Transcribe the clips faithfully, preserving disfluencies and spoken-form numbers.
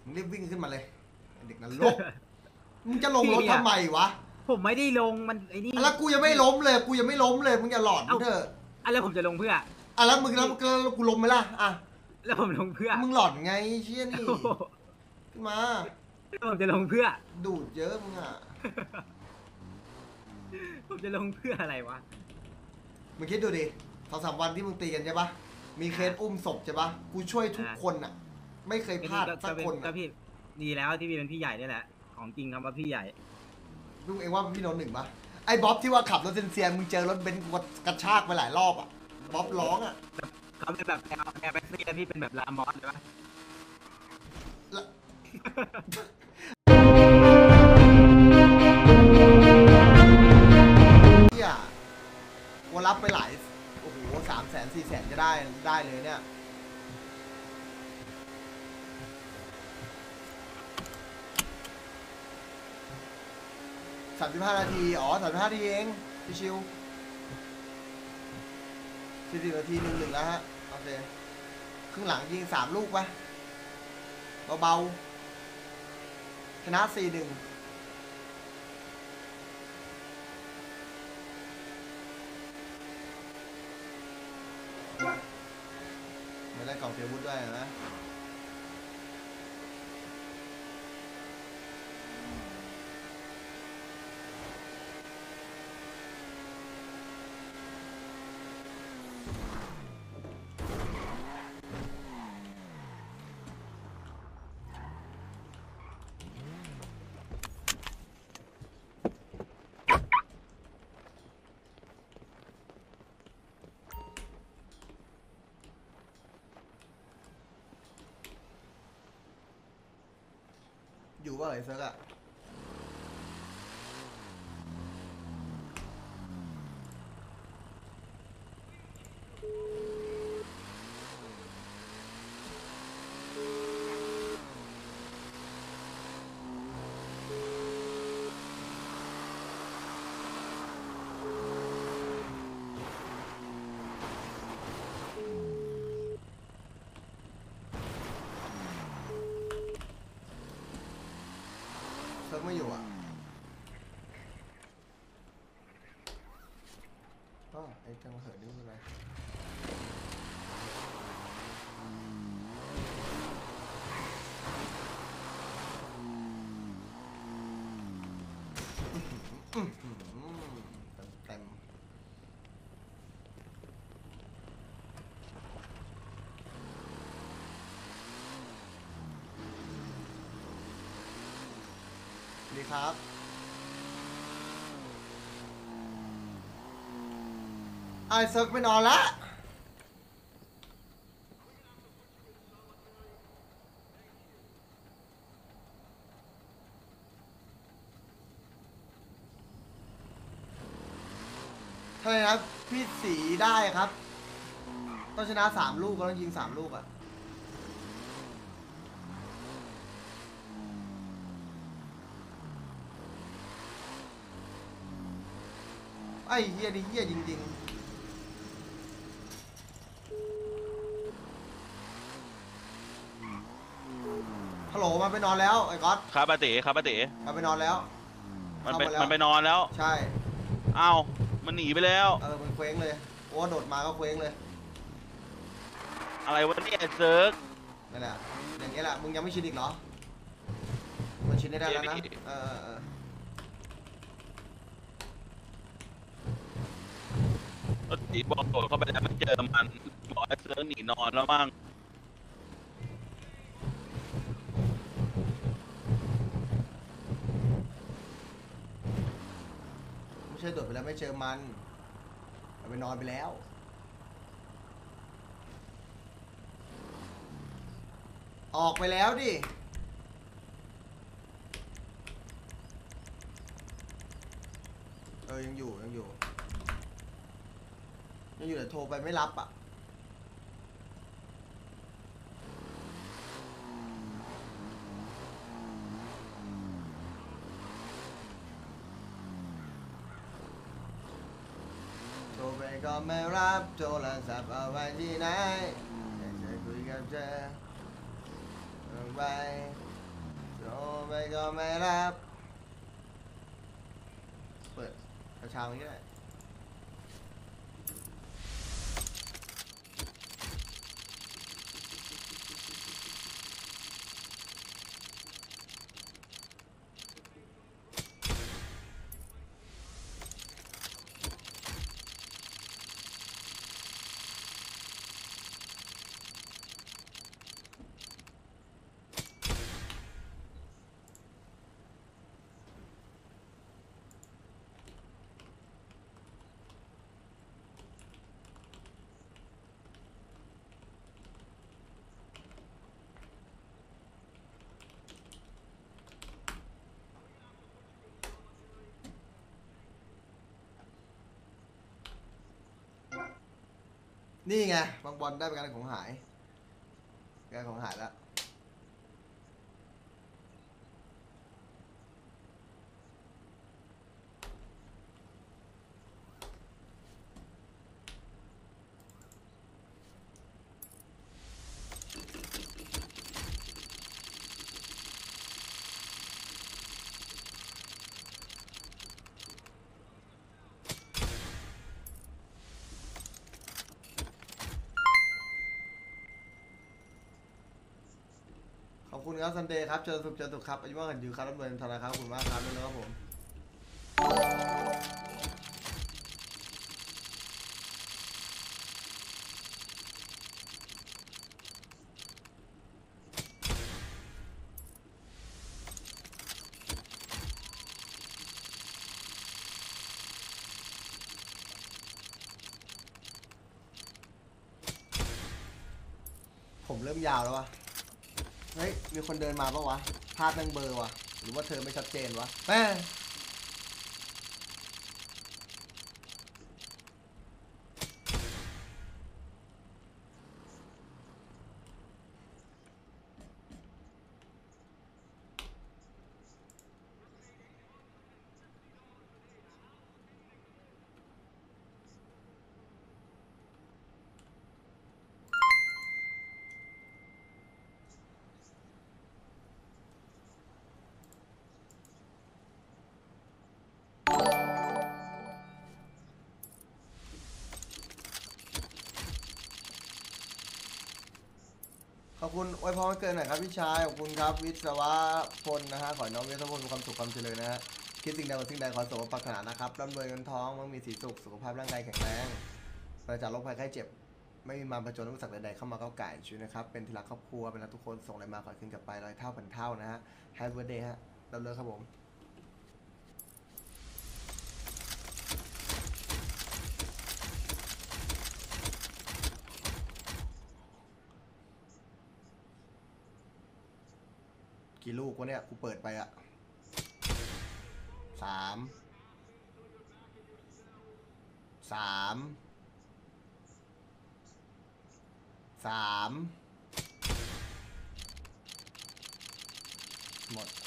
มึงรีบวิ่งขึ้นมาเลยเด็กนั้นลกมึงจะลงรถทำไมวะผมไม่ได้ลงมันไอ้นี่แล้วกูยังไม่ล้มเลยกูยังไม่ล้มเลยมึงอย่าหลอนเถอะอะไรผมจะลงเพื่ออ่ะแล้วมึงแล้วกูล้มไหมล่ะอ่ะแล้วผมลงเพื่อมึงหลอนไงเชี่ยนี่ขึ้นมาผมจะลงเพื่อดูดเยอะมึงอ่ะผมจะลงเพื่ออะไรวะมึงคิดดูดิสองสามวันที่มึงตีกันใช่ปะมีเคสอุ้มศพใช่ปะกูช่วยทุกคนอ่ะไม่เคยพลาดสักคนก็พี่ดีแล้วที่พี่เป็นพี่ใหญ่นี่แหละของจริงครับว่าพี่ใหญ่ลุงเองว่าพี่โนหนึ่งปะไอ้บ๊อบที่ว่าขับรถเซียนๆมึงเจอรถเบนซ์กระชากไปหลายรอบอ่ะบ๊อบร้องอ่ะเขาเป็นแบบแนวแนวแบ็คซี่แล้วพี่เป็นแบบลามอสเลยปะเฮียกูรับไปหลายโอ้โหสามแสนสี่แสนจะได้ได้เลยเนี่ยสามสิบห้านาทีอ๋อสามสิบห้านาทีเองชิวๆสี่สิบนาทีหนึ่งหนึ่งแล้วฮะโอเคครึ่งหลังยิงสามลูกปะเบาๆชนะสี่หนึ่งไม่ได้กล่องเทียวุฒิด้วยนะอยู่ว่าไอ้เซิร์กอะเซิร์กไม่อยู่อ่ะก็ไอ้จังเหินนี่เป็นไรเต็มดีครับไอ้เซิร์กไปนอนละทำไมนะพี่สีได้ครับต้องชนะสามลูกก็ต้องยิงสามลูกอ่ะไอ้เหี้ยดิเหี้ยจริงๆฮัลโหลมันไปนอนแล้วไอ้ก๊อตครับป้าติ๋ครับป้าติ๋มันไปนอนแล้วมันไปมันไปนอนแล้วใช่อ้าวมันหนีไปแล้วเออมันเคว้งเลยโอ้โดดมาก็เคว้งเลยอะไรวะเนี่ยเซิร์กนั่นแหละอย่างเงี้ยแหละมึงยังไม่ชินอีกเหรอมันชินได้แล้วนะเออเออป้าติ๋บอกโดดเข้าไปแล้วไม่เจอมันบอกไอ้เซิร์กหนีนอนแล้วมั้งไม่ใช่โดดไปแล้วไม่เจอมันมันไปนอนไปแล้วออกไปแล้วดิเออยังอยู่ยังอยู่ยังอยู่แต่โทรไปไม่รับอ่ะโทรไปก็ไม่รับโทรศัพท์เอาไว้ที่ไหนอยากจะคุยกับเธอเอาไว้โอ้ไม่ก็ไม่รับเปิดกระชากมันก็ได้นี่ไงบางบอลได้ประกันของหายประกันของหายแล้วขอบคุณครับซันเดย์ครับเจอสุขเจอสุขครับอายุมากกันอยู่ครับรับเงินธนาคารขอบคุณมากครับด้วยนะครับผมผมเริ่มยาวแล้ววะเฮ้ยมีคนเดินมาปะวะภาพแม่งเบลอวะหรือว่าเธอไม่ชัดเจนวะแม่ขอบคุณอวยพรวันเกิดหน่อยครับพี่ชายขอบคุณครับวิศวะพลนะฮะขอให้น้องวิศวะพลมีความสุขความเจริญนะฮะคิดสิ่งใดหวังสิ่งใดขอสมปรารถนานะครับร่ำรวยเงินทองมั่งมีสีสุขสุขภาพร่างกายแข็งแรงปราศจากโรคภัยไข้เจ็บไม่มีมารผจญอุปสรรคใดๆเข้ามาก้าวไก่ชีวิตนะครับเป็นที่รักครอบครัวเป็นรักทุกคนส่งอะไรมาขอให้ขึ้นกลับไปร้อยเท่าพันเท่านะฮะ Happy Birthday ฮะรับเลยครับผมกี่ลูกวะเนี่ยกูเปิดไปอะสามสามสามหมด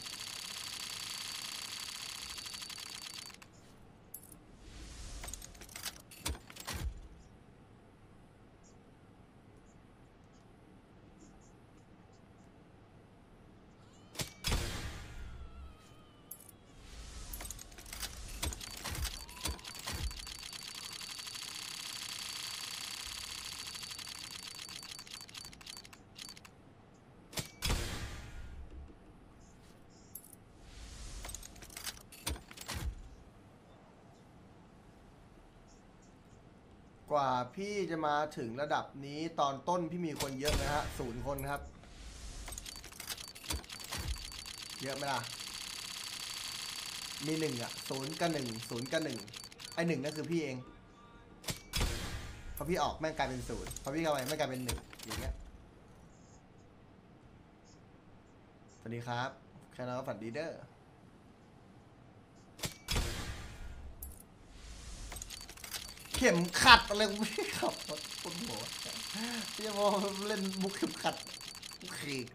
กว่าพี่จะมาถึงระดับนี้ตอนต้นพี่มีคนเยอะนะฮะศูนย์คนครับเยอะไหมล่ะมีหนึ่งอ่ะศูนย์กับหนึ่งศูนย์กับหนึ่งไอหนึ่งนั่นคือพี่เองพอพี่ออกแม่งกลายเป็นศูนย์พอพี่เข้าไปแม่งกลายเป็นหนึ่งอย่างเงี้ยสวัสดีครับแค่นั้นก็ฝันดีเด้อเข็มขัดอะไรกูไม่ขับคนหัวพี่จะบอกเล่นมุกเข็มขัดกูขีด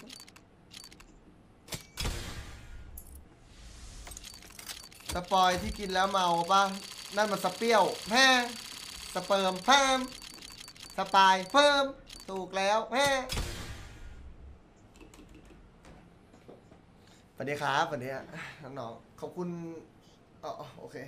สปอยที่กินแล้วเมาป่ะนั่นมันสเปรี้ยวแพ้สเปิร์มเพิ่มสปายเพิ่มถูกแล้วแพ้สวัสดีครับสวัสดีฮะน้องๆขอบคุณอ๋อโอเค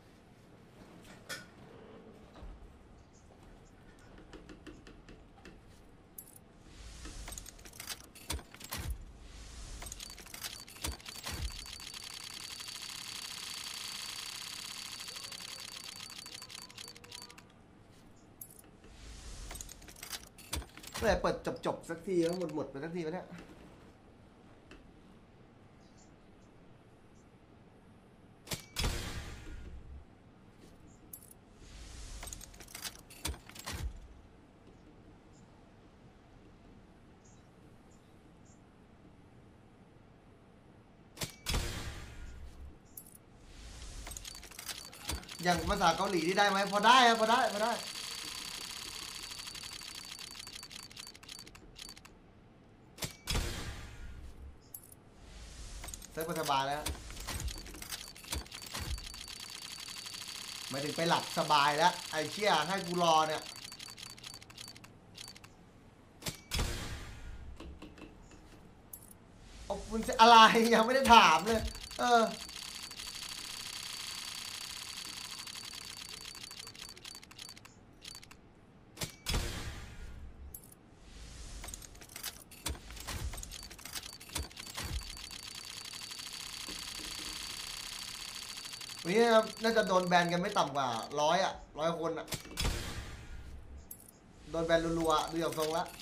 เมื่อไหร่เปิดจบๆสักทีแล้วหมดหมดไปสักทีวะเนี่ยอย่างภาษาเกาหลีที่ได้ไหมพอได้ครับพอได้พอได้เซิร์ฟสบายแล้วหมายถึงไปหลับสบายแล้วไอ้เชี่ยให้กูรอเนี่ยเอาคุณจะอะไรยังไม่ได้ถามเลยเออวันนี้น่าจะโดนแบนกันไม่ต่ำกว่าร้อยอ่ะร้อยคนอ่ะโดนแบนรัวๆดูอย่างทรงละ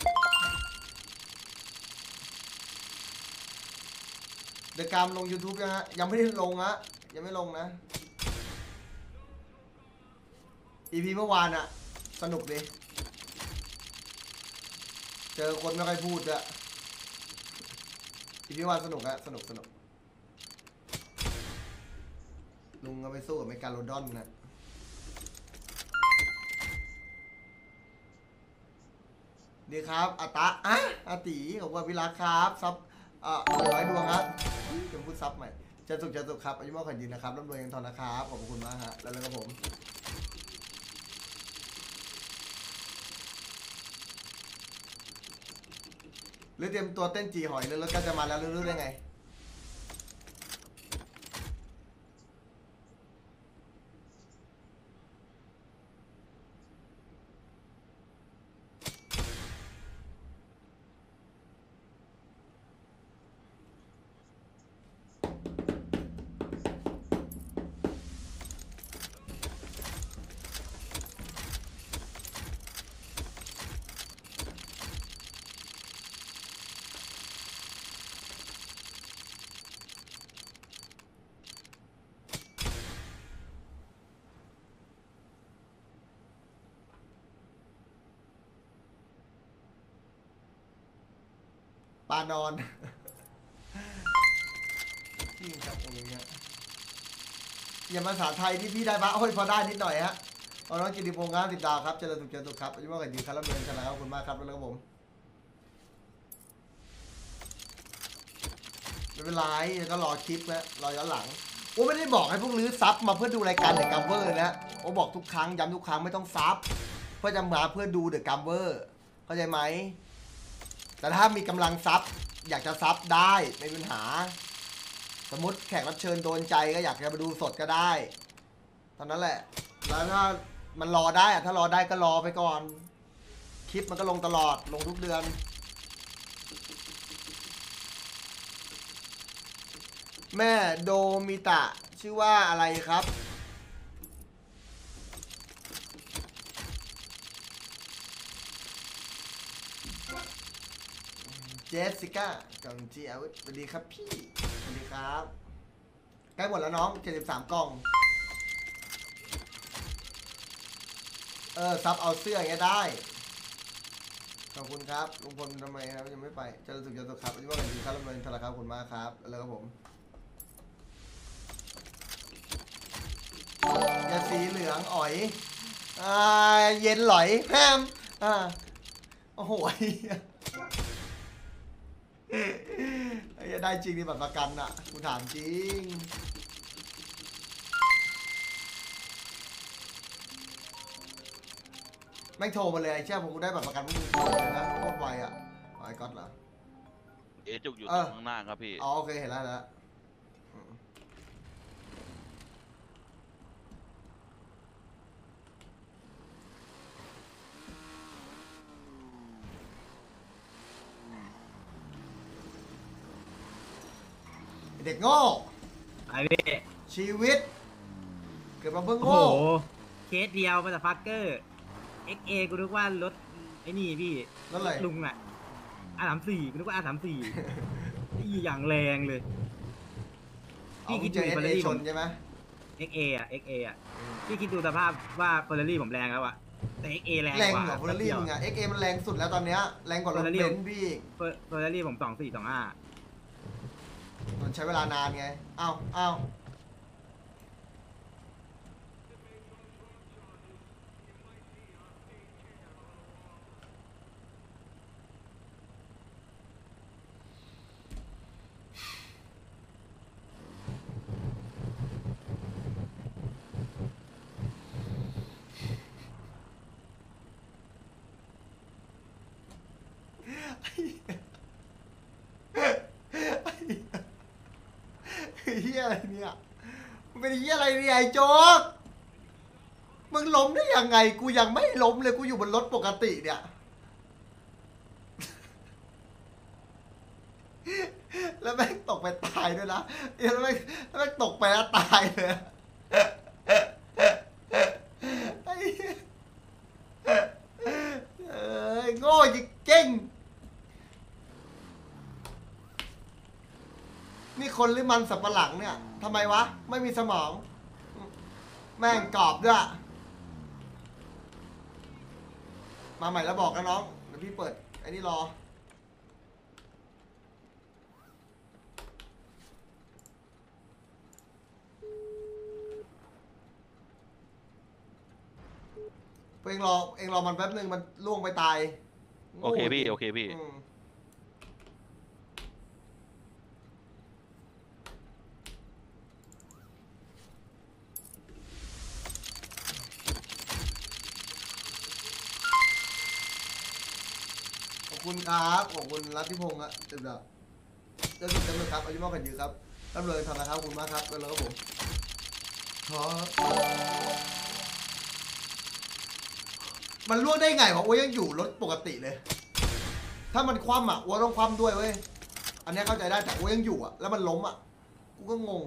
เดอะกรามลง YouTube ยังฮะยังไม่ได้ลงฮะยังไม่ลงนะ อี พี เมื่อวานอะสนุกดิเจอคนไม่ค่อยพูดอะ อี พี เมื่อวานสนุกอะสนุกสนุกลุงก็ไปสู้กับเมกาโลดอนนะดีครับอาตะอ่ะอาตีขอบคุณพิรักครับซับอ่าร้อยดวงครับจะพูดซับใหม่จะสุขจะสุขครับอายุมากขวัญยืนนะครับร่ำรวยเงินทองนะครับขอบคุณมากฮะแล้วเลยครับผมหรือเตรียมตัวเต้นจีหอยเลยแล้วก็จะมาแล้วรู้ได้ไงปานอนที่ครับตรงนี้อย่างภาษาไทยที่พี่ได้ปะโอ้ยพอได้นิดหน่อยฮะเอาน้องกิติพงศ์ครับสิบดาวครับเจริญสุขเจริญสุขครับอายุมากกว่ายืนครับรับเงินชนะขอบคุณมากครับแล้วครับผมไม่เป็นไรก็รอคลิปนะรอย้อนหลังโอ้ไม่ได้บอกให้พวกลื้อซับมาเพื่อดูรายการเดอะกัมเวอร์นะโอ้บอกทุกครั้งย้ำทุกครั้งไม่ต้องซับเพื่อจะมาเพื่อดูเดอะกัมเวอร์เข้าใจไหมแต่ถ้ามีกำลังซับอยากจะซับได้ไม่มีปัญหาสมมติแขกรับเชิญโดนใจก็อยากจะมาดูสดก็ได้ตอนนั้นแหละแล้วถ้ามันรอได้อะถ้ารอได้ก็รอไปก่อนคลิปมันก็ลงตลอดลงทุกเดือนแม่โดมิตะชื่อว่าอะไรครับเจสสิก้ากล่องจีอาวุธสวัสดีครับพี่สวัสดีครับใกล้หมดแล้วน้องเจ็ดสิบสามกล่องเออซับเอาเสื้ออย่างเงี้ยได้ขอบคุณครับลุงพลทำไมครับยังไม่ไปเจริญสุขเจริญสุขครับอายุมากกว่าดีครับรับเงินธนาคารขอบคุณมากครับแล้วครับผมอย่าสีเหลืองอ๋อยอ่าเย็นหลอยแฮมอ่าโอ้โหไอ้ได้จริงนี่แบบประกันอ่ะกูถามจริงไม่โทรมาเลยไอ้เชี่ยผมกูได้แบบประกันพวกมึงโทรเลยนะโคตรไวอ่ะไอ้ก๊อตเหรอเอจุกอยู่เอตรองข้างหน้าครับพี่อ๋อโอเคเห็นแล้วเห็นแล้วอืมเด็กโง่ไอ้พี่ชีวิต เกิดมาเพิ่งโอ้โหโง่เคสเดียวมาแต่ฟักเกอร์ เอ็กเอกูนึกว่ารถไอ้นี่พี่นั่นเลยลุงอะอาสามสี่กูนึกว่าอาสามสี่อีอย่างแรงเลยเอาพี่คุคิณดเจดูเอสเฟอร์เอรารี่ชผมนใช่ไหมเอ็กเออะเอ็กเออะพี่คิดดูสภาพว่าเฟอร์รารี่ผมแรงแล้วอะแต่เอ็กเอแรงแรงกว่าเหรอเฟอร์รารี่มึงอะเอ็กเอมันแรงสุดแล้วตอนเนี้ยแรงกว่ารถ Ferrari เบนซ์พี่เฟอร์เฟอร์รารี่ผมสองสี่สองห้ามันใช้เวลานานไงอ้าวอ้าวเฮียอะไรเนี่ยมันเป็นเฮียอะไรเนี่ยไอ้โจ๊กมึงล้มได้ยังไงกูยังไม่ล้มเลยกูอยู่บนรถปกติเนี่ยแล้วแม่งตกไปตายด้วยนะแล้วแม่งแล้วแม่งตกไปแล้วตายเลยไอ้เหี้ยเอ้ยโง่จริงเก่งนี่คนหรือมันสับปะหลังเนี่ยทำไมวะไม่มีสมอง แม่งกรอบด้วยมาใหม่แล้วบอกกันน้องเดี๋ยวพี่เปิดไอ้นี่รอเองรอเองรอมันแป๊บนึงมันล่วงไปตายโอเคพี่โอเคพี่อืมขอบคุณครับขอบคุณรัตติพงษ์อะเต็มดาวเจ้าสุดเต็มเลยครับอายุมากกันยืนครับร่ำรวยทำนะครับขอบคุณมากครับแล้วก็ผมขอมันล่วงได้ไงวะโอ้ยยังอยู่รถปกติเลย ถ้ามันคว่ำอ่ะอ้วต้องคว่ำด้วยเว้ย อันนี้เข้าใจได้แต่อ้วยังอยู่อ่ะแล้วมันล้มอ่ะกูก็งง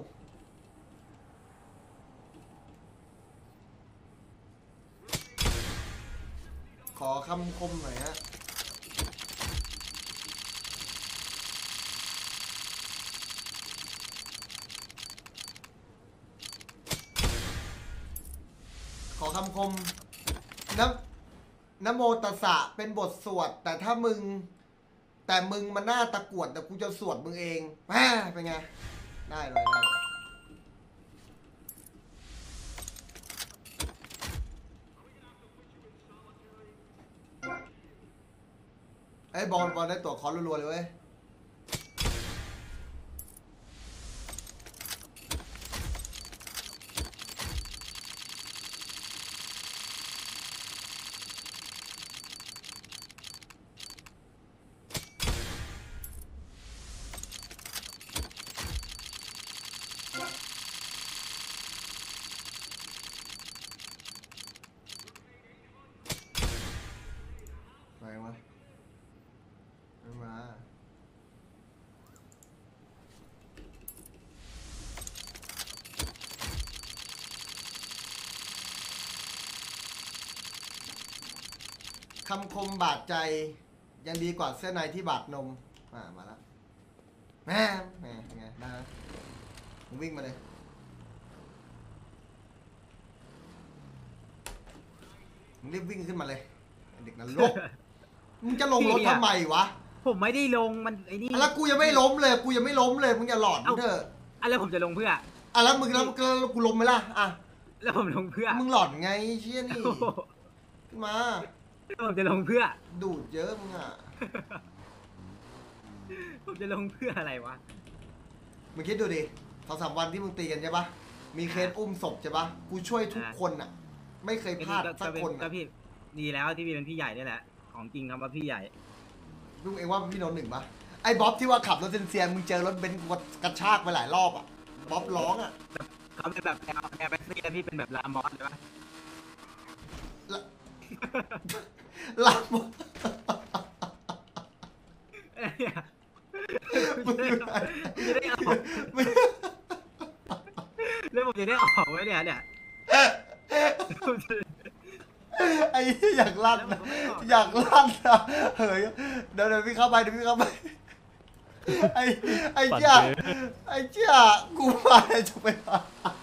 ขอคำคมหน่อยฮะขอคำคมนะนะโมตัสสะเป็นบทสวดแต่ถ้ามึงแต่มึงมันหน้าตะกรวดแต่กูจะสวดมึงเองแหมเป็นไงได้เลยได้เลยไอ้ยบอลบอลได้ตัวคอนรัวๆเลยเว้ยไปวะไม่มาคำคมบาดใจยังดีกว่าเสื้อในที่บาดนมมามาแล้วแม่แม่ไงได้นะมึงวิ่งมาเลยมึงรีบวิ่งขึ้นมาเลยไอ้เด็กนรกมึงจะลงรถทำไมวะผมไม่ได้ลงมันไอ้นี่อ่ะแล้วกูยังไม่ล้มเลยกูยังไม่ล้มเลยมึงอย่าหลอนกูเถอะอ่ะแล้วผมจะลงเพื่ออ่ะแล้วมึงแล้วแล้วกูล้มไหมล่ะอ่ะแล้วผมลงเพื่อมึงหลอนไงเชี่ยนี่โอ้โหขึ้นมาแล้วผมจะลงเพื่อดูดเยอะมึงอ่ะผมจะลงเพื่ออะไรวะมึงคิดดูดิสองสามวันที่มึงตีกันใช่ปะมีเคสอุ้มศพใช่ปะกูช่วยทุกคนอ่ะ ไม่เคยพลาดสักคนก็อ่ะพี่ดีแล้วที่พี่เป็นพี่ใหญ่นี่แหละ ของจริงครับว่าพี่ใหญ่ลุงเองว่าพี่โนนหนึ่งปะไอ้บ๊อบที่ว่าขับรถเซียนๆมึงเจอรถเบนซ์กระชากไปหลายรอบอ่ะบ๊อบร้องอ่ะเขาเป็นแบบแนวแนวแบ็คซี่แล้วพี่เป็นแบบลามอสเลยปะหลับเนี่ยมึงอยู่ไหนจะได้ออกมึงแล้วผมจะได้ออกไว้เนี่ยเนี่ยไอ้เหี้ยอยากลั่นแล้วผนะมก็ไม่ออกอยากลั่นนะเฮ้ยเดี๋ยวเดี๋ยวพี่เข้าไปเดี๋ยวพี่เข้าไปไอ้ไอ้เจ้าไอ้เจ้ากูมาจะไปหา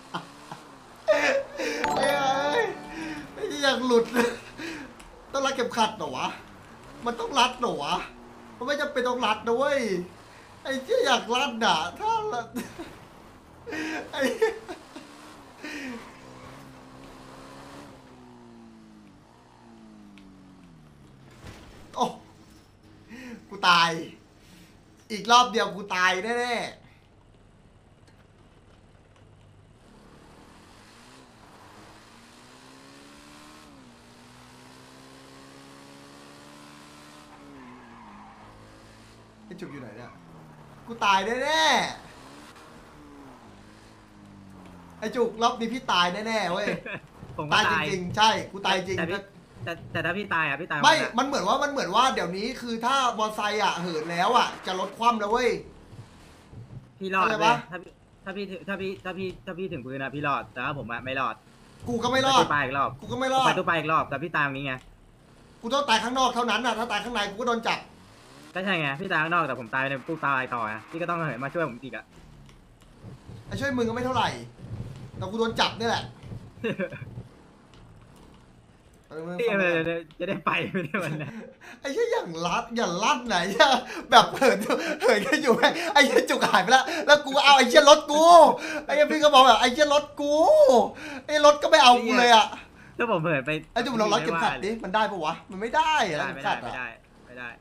ไอ้ไอ้ไอ้อยากหลุดต้องรัดเข็มขัดเหรอวะมันต้องรัดเหรอวะมันไม่จำเป็นต้องรัดนะเว้ยไอ้เจ้าอยากลั่นอ่ะถ้าละไอ้โอ้กูตาย อีกรอบเดียวกูตายแน่ๆไอ้จุกอยู่ไหนเนี่ยกูตายแน่ๆไอ้จุกรอบนี้พี่ตายแน่ๆเว้ยผมก็ตายจตายริงๆใช่กูตายจริงแต่พี่แต่แต่ถ้าพี่ตายอ่ะพี่ตายไม่วันน่ะมันเหมือนว่ามันเหมือนว่าเดี๋ยวนี้คือถ้ามอไซค์อ่ะเหินแล้วอ่ะจะลดความแล้วเว้ยพี่รอดเข้าใจเลยปะถ้าพี่ถ้าพี่ถ้าพี่ถ้าพี่ถ้าพี่ถึงพื้นนะพี่รอดแต่ว่าผมอะไม่รอดกูก็ไม่รอดไปตู้ปลาอีกรอบกูก็ไม่รผมอไปดตู้ปลาอีกรอบแต่พี่ตายตรงนี้ไงกูต้องตายข้างนอกเท่านั้นอ่ะถ้าตายข้างในกูก็โดนจับก็ใช่ไงพี่ตายข้างนอกแต่ผมตายในตู้ปลาต่อไงพี่ก็ต้องเหินมาช่วยผมอีกอะไอ้ช่วยมึงก็ไม่เท่าไหร่แต่กูโดนจับนี่แหละเออมึงพี่ฟังจะนะได้จะได้ไปไม่ได้วันนี้ไอ้เชี่ยอย่างรัดอย่างลั่นไหนอะแบบเหินเหินกันอยู่ไงไอ้เชี่ยจุกหายไปแล้วแล้วกูเอาไอ้เชี่ยรถกูไอ้เชี่ยพี่ก็บอกแบบไอ้เชี่ยรถกูไอ้รถก็ไม่เอากูเลยอะถ้าผมเหินไปไอ้จุกลองรัดเข็มขัดดิมันได้ปะวะมันไม่ได้อะไม่รัดได้เข็มไม่ขัได้ดไม่อะได้ไม่ได้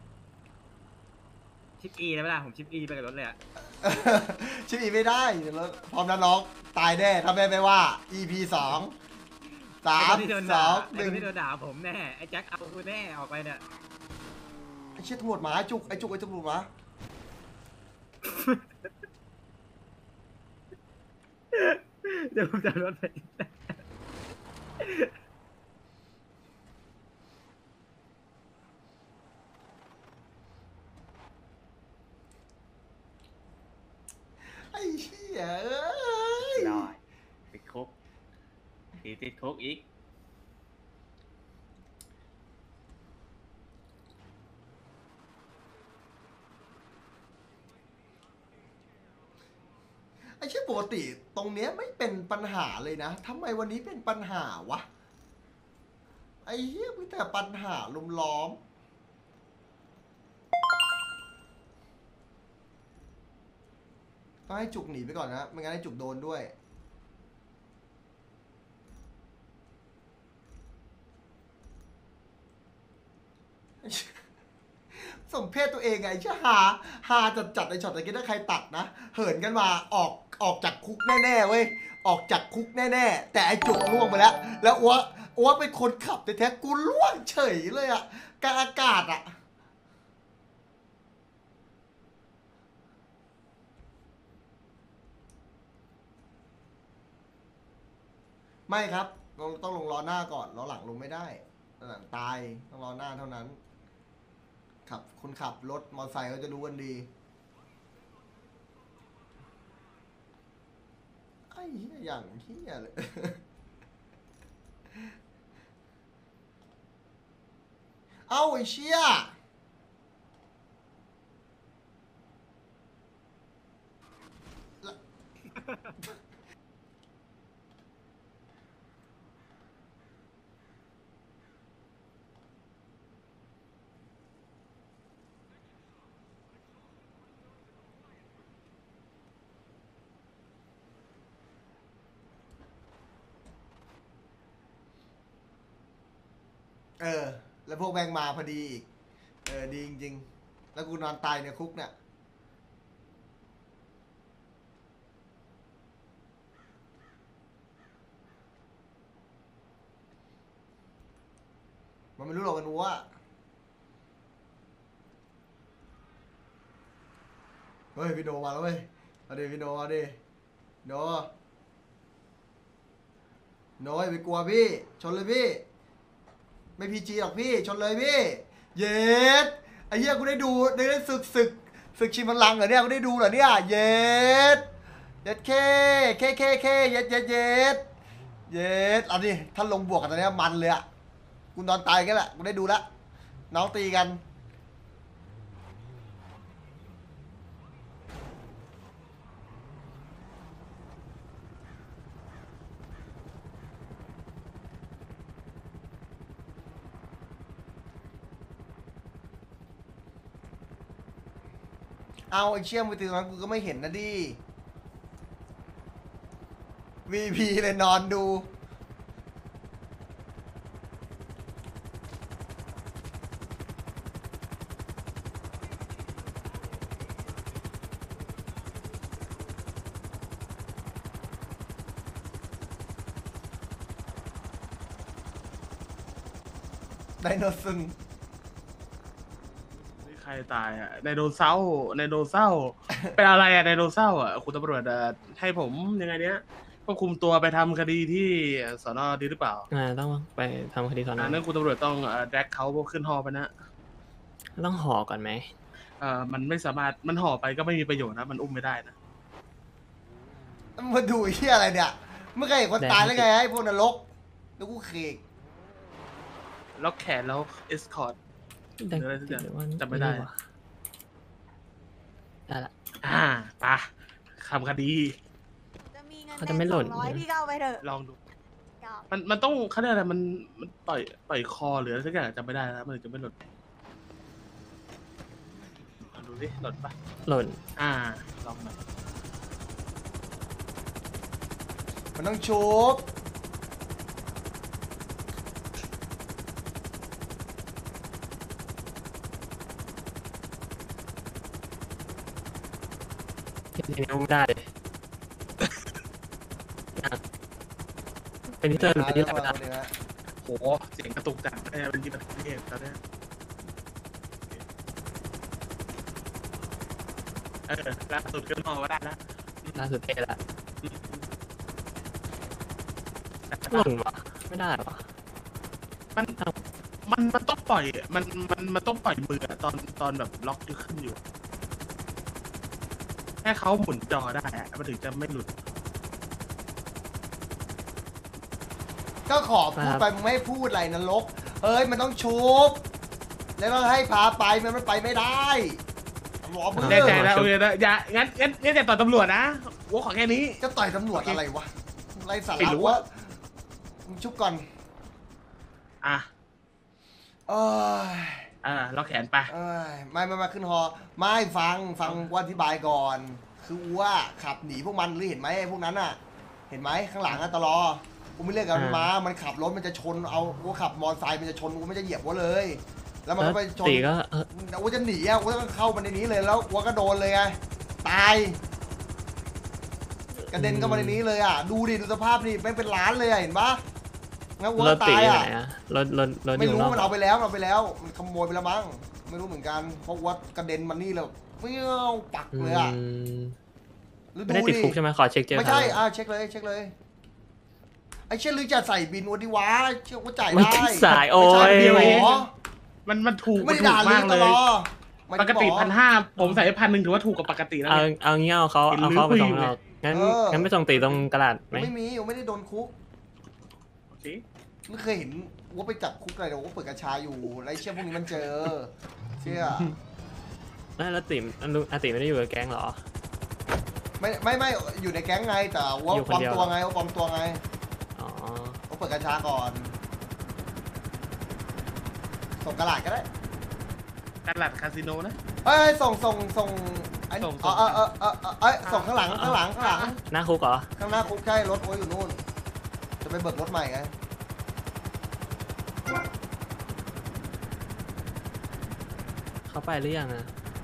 ชิปอีได้ไหมล่ะผมชิปอีไปกับรถเลยอะชิปอีไม่ได้เดี๋ยวเราพร้อมนะน้องตายแน่ถ้าแม่ไม่ว่า อี พี สองสาไอ้มคนที่โดนสด่าองไอ้หคนึ่นงที่โดนด่าผมแน่ไอ้แจ็คเอากูแน่ออกไปเนี่ยไอ้เชี่ยตำรวจมาไอ้จุกไอ้จุกไอ้ตำรวจมาเดี๋ยวผมจะเอารถไปไอ้เชี่ยเอ้ยรอดติดคุกตีติดคุกอีกไอ้เชี่ยปกติตรงเนี้ยไม่เป็นปัญหาเลยนะทำไมวันนี้เป็นปัญหาวะไอ้เหี้ยมีแต่ปัญหาลุมล้อมต้องให้จุกหนีไปก่อนนะไม่งั้นให้จุกโดนด้วย สมเพศตัวเองไงเชื่อหาหาจัดจัดในช็อตตะกี้ถ้าใครตัดนะ เหินกันมาออกออกจากคุกแน่ๆเว้ยออกจากคุกแน่ๆแต่ไอ้จุกล่วงไปแล้ว แล้วอ้วอ้วเป็นคนขับแต่แท้ๆกูล่วงเฉยเลยอะกลางอากาศอะไม่ครับต้องต้องลงล้อหน้าก่อนล้อหลังลงไม่ได้ล้อหลังตายต้องล้อหน้าเท่านั้น ขับคนขับรถมอเตอร์ไซค์เขาจะรู้กันดี ไอ้เหี้ยอย่างเหี้ยเลย เอ้าไอ้เชี่ยละ เออ แล้วพวกแบงมาพอดีอีก เออ ดีจริงๆ แล้วกูนอนตายในคุกเนี่ย มันไม่รู้หรอกมันรู้ว่าเฮ้ยพี่โดมาแล้วเว้ยเอาดิพี่โดเอาดิโดโดอย่าไปกลัวพี่ชนเลยพี่ไม่พีจีหรอกพี่ชนเลยพี่เย็ดไอ้เหี้ยกูได้ดูได้ได้ศึกศึกศึกชิมพลังเหรอเนี่ยกูได้ดูเหรอเนี่ยเย็ดเย็ดเคเคเคเคเย็ดเย็ดเย็ดเย็ดเอาดิถ้าลงบวกกันตอนนี้มันเลยอะกูนอนตายกันแหละกูได้ดูละน้องตีกันเอาไอ้เชี่ยมือถือนั้นกูก็ไม่เห็นนะดิ วี พี เลยนอนดูไดโนเสาร์ใครตายอ่ะไดโนเสาร์ไดโนเสาร์เป็นอะไรอ่ะไดโนเสาร์อ่ะคุณตำรวจอ่ะให้ผมยังไงเนี้ยควบคุมตัวไปทำคดีที่สนดีหรือเปล่าอ่าต้องไปทำคดีสอนอ่าอนั่นคุณตำรวจต้องแดกเขาขึ้นฮอไปนะต้องห่อก่อนไหมเอ่อมันไม่สามารถมันห่อไปก็ไม่มีประโยชน์นะมันอุ้มไม่ได้นะมาดูไอ้เหี้ยอะไรเนี่ยเมื่อเคยเห็นคนตายแล้วไงไอ้พวกนรกแล้วกูเคกล็อกแขนแล้วเอสคอร์ตได้หรืออะไรสักอย่างหรือว่าจำไม่ได้วะได้ละอ่าปะทำคดีจะมีเงินเขาจะไม่หล่นสองร้อยพี่ก็เอาไปเถอะลองดูก็มันมันต้องเขาเรียกอะไรมันมันต่อยต่อยคอหรืออะไรสักอย่างจำไม่ได้นะมันถึงจะไม่หล่นลองดูสิหล่นปะหล่นอ่าลองหน่อยมันต้องชุบทีนี้อุ้มได้เลยอ่ะเป็นที่เติมเป็นที่อะไรนะโหเสียงกระตุกจัดได้เป็นที่ประเทศตอนเนี้ยเออล่าสุดก็นอนว่าได้แล้วล่าสุดเทละหล่นวะไม่ได้วะมันมันมันต้องปล่อยมันมันมันต้องปล่อยมืออะตอนตอนแบบล็อกอยู่ขึ้นอยู่แค่เขาหมุนจอได้อะมันถึงจะไม่หลุดก็ขอพูดไปมึงไม่ให้พูดอะไรนรกเฮ้ยมันต้องชุบแล้วก็ให้พาไปมันมันไปไม่ได้หมอมือแน่ใจแล้วโอเคนะอย่างั้นงั้นงั้นอย่าต่อตำรวจนะวัวขอแค่นี้จะต่อยตำรวจอะไรวะไรสาไม่ระรู้วะอะมึงชุบก่อนอ่ะเอ้ยอ่าล็อกแขนไปเอ้ยไม่ไม่มาขึ้นฮอไม่ฟังฟังว่าอธิบายก่อน คือว่าขับหนีพวกมันหรือเห็นไหมไอ้พวกนั้นอ่ะ เห็นไหมข้างหลังอะตลอกูไม่เรียกกันมันมามันขับรถมันจะชนเอากูขับมอเตอร์ไซค์มันจะชนกูไม่จะเหยียบว่าเลย แล้วมันแล้ก็วไปชนตีก็เออกูจะหนีอ่ะกูต้องเข้ามาในนี้เลยแล้วกูก็โดนเลยไงตายกระเด็นเข้ามาในนี้เลยอ่ะดูดิดูสภาพนี่ไม่เป็นล้านเลยอ่ะเห็นปะงั้นกูรก็ถตีตายอยู่อ่ะไหนอะรถรถรถอไม่ยู่รู้นอกมันเอาไปแล้วมันเอาไปแล้วมันขโมยไปแล้วมั้งไม่รู้เหมือนกันเพราะว่ากระเด็นมันนี่เลยเปี้ยวปักอืเลยอ่ะมหรือไม่ได้ติดคุกใช่ไหมขอเช็คเจอไม่ใช่ครับอ่าเช็คเลยเช็คเลยไอ้เชี่ยหรือจะใส่บินวันดีวะเชื่อว่าจ่ายไม่ได้สายโอ้ไม่ใช่ยเดียวเหรอมันมันถูกไม่มันได้ถูด่าก เลมาย กตเลยลอดปกติพันห้าผมใส่พันหนึ่งถือว่าถูกกว่าปกติแล้วเอาเนี่ยเอางี้เอาเขาเห็นเอาเขาไปลื้อส่งคุยอยู่เรางั้นงั้นไปส่งตีตรงกระดาษไหมไม่มีผมไม่ได้โดนคุกโอเคไม่เคยเห็นว่าไปจับคุกอะไรแต่ว่าเปิดกระชาอยู่ไรเชี่ยพวกนี้มันเจอ เชื่อไม่แล้วติมอันนู้นอาติไม่ได้อยู่กับแก๊งเหรอไม่ไม่ไม่อยู่ในแก๊งไงแต่ว่าอยู่ปคลนอมเดียวตัวไงว่าปลอมตัวไงอ๋อว่าเปิดกระชาก่อนส่งกระดาษก็ได้ตลาดคาสิโนนะเอ้ยส่งส่งส่งไอ้ส่งเออเออเออเออเออเอ้ยส่งข้างหลังข้างหลังข้างหลังหน้าคุกเหรอข้างหน้าคุกใช่รถโอ้ยอยู่นู่นจะไปเบิกรถใหม่ไงเขาไปหรือยังอะ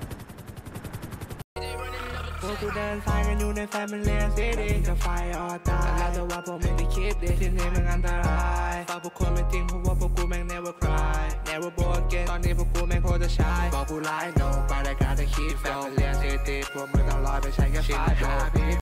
พวกกูเดินสายกันอยู่ในแฟมิเลียซิตี้จะไฟออตายแล้วแต่ว่าผมไม่ได้คิดดิที่นี่มันอันตรายฝากพวกคนไม่จริงเพราะว่าพวกกูแม่ง never cry never broken ตอนนี้พวกกูแม่งโคตรจะชายบอกกูไลน์ no ไปรายการจะคิด Familiar City ติดพวกมึงต้องลอยไปใช้แค่ไฟ